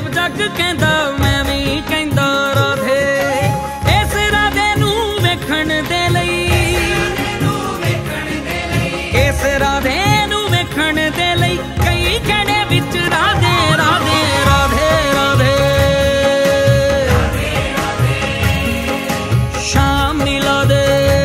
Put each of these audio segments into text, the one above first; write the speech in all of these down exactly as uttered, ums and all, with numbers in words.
सब जग कहंदा मैं भी कहंदा राधे। इस राधे नू वेखण दे लई, इस राधे नू वेखण दे लई कई कहणे विच राधे राधे राधे राधे। शाम मिला दे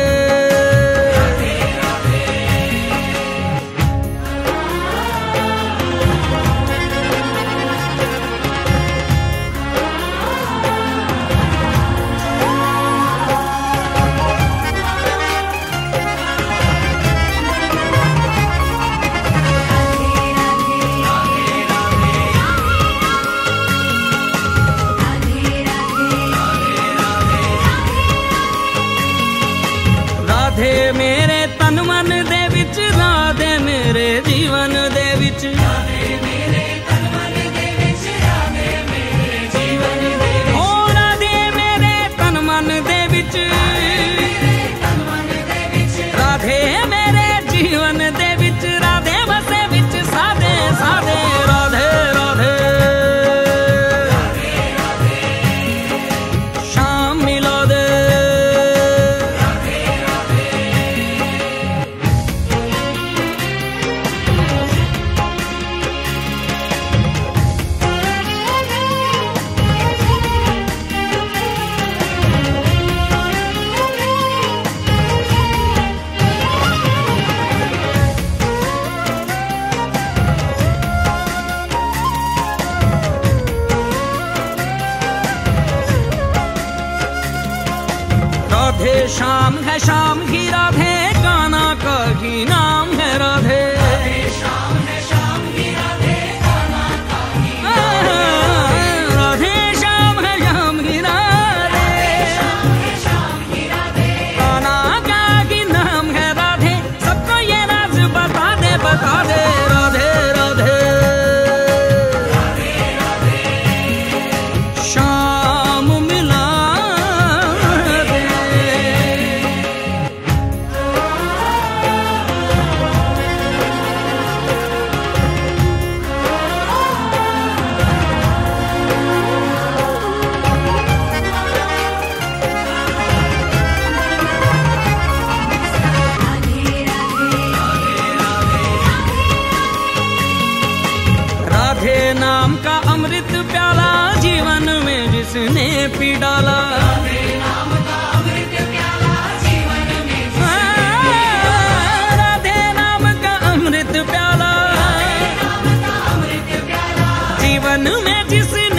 राधे मेरे तन मन दे विच, राधे मेरे जीवन दे विच, राधे मेरे तन मन दे विच, राधे मेरे जीवन दे विच, ओ राधे मेरे तन मन दे विच, राधे मेरे जीवन दे विच, राधे बसे विच साधे साधे राधे राधे। शाम मिला दे राधे। शाम है शाम ही राधे, गाना का ही नाम है राधे। राधे शाम है शाम ही राधे, गाना का ही नाम है राधे। शाम है शाम ही राधे, गाना का ही नाम है राधे। सबको ये राज बता दे बता दे राधे राधे। शाम मिला राधे नाम का अमृत प्याला जीवन में जिसने पी डाला। राधे नाम का अमृत प्याला जीवन में जिसने, राधे नाम का अमृत प्याला जीवन में जिसने